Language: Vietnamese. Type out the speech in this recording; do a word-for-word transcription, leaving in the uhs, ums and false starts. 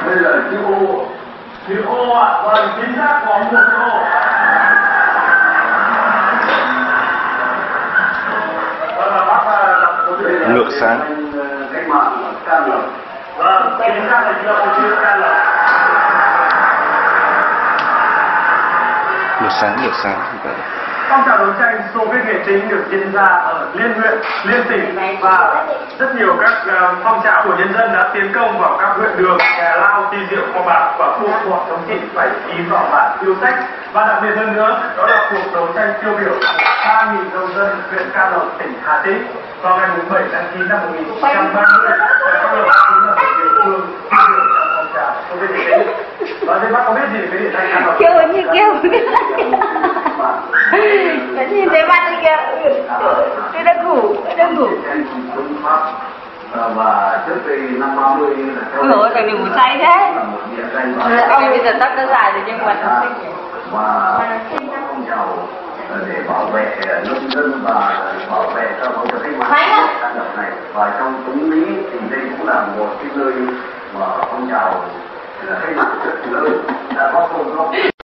bây giờ chữ O. Chữ O ạ, vâng, chính xác có một chữ O. Ngược sáng. Cách mạng Can Lộc. Vâng, chính xác là chữ Can Lộc. Ngược sáng, ngược sáng. Phong trào đấu tranh xô viết nghệ chính được diễn ra ở liên huyện, liên tỉnh và rất nhiều các uh, phong trào của nhân dân đã tiến công vào các huyện đường, Nhà Lao, Ti Diệu, Kho Bạc và buộc bọn chống chỉ phải ký vào bản yêu sách. Và đặc biệt hơn nữa, đó là cuộc đấu tranh tiêu biểu ba nghìn nông dân huyện Can Lộc, tỉnh Hà Tĩnh vào ngày bảy tháng chín năm một nghìn chín trăm ba mươi. Các đồng chí là một địa phương tiêu biểu trong phong trào xô viết nghệ chính. Và thế bác có biết gì về địa danh Can Lộc? Kêu như kêu vẫn nhìn thấy mặt đi kìa. Tôi đang ngủ, tôi đang ngủ. Và trước đây năm ba mươi là ôi dồi ôi, thằng này ngủ say thế. Ông bây giờ tóc nó dài rồi nhưng mà nó thích nhỉ. Và phong trào để bảo vệ nông dân và bảo vệ cho phong trào cách mạng Can Lộc này. Và trong Tuấn Lý thì đây cũng là một cái nơi mà phong trào cách mạng rất lớn đã có công góp